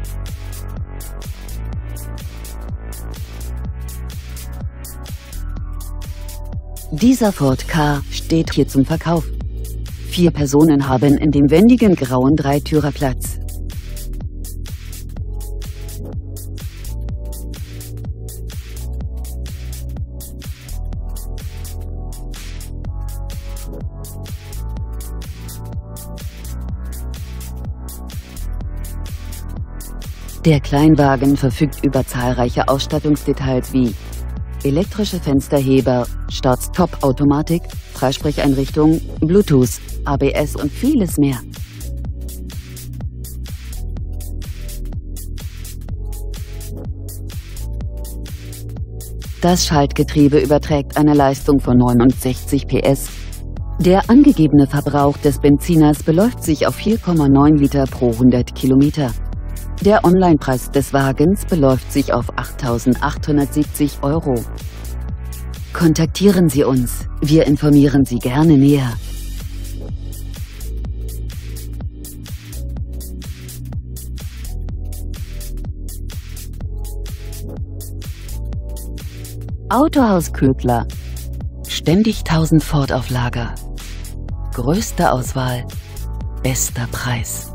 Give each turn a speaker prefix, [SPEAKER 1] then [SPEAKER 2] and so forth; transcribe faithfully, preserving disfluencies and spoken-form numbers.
[SPEAKER 1] Dieser Ford Ka steht hier zum Verkauf. Vier Personen haben in dem wendigen grauen Dreitürer Platz. Der Kleinwagen verfügt über zahlreiche Ausstattungsdetails wie elektrische Fensterheber, Start-Stop-Automatik, Freisprecheinrichtung, Bluetooth, A B S und vieles mehr. Das Schaltgetriebe überträgt eine Leistung von neunundsechzig P S. Der angegebene Verbrauch des Benziners beläuft sich auf vier Komma neun Liter pro hundert Kilometer. Der Onlinepreis des Wagens beläuft sich auf achttausendachthundertsiebzig Euro. Kontaktieren Sie uns, wir informieren Sie gerne näher. Autohaus Ködler. Ständig tausend Ford auf Lager. Größte Auswahl, bester Preis.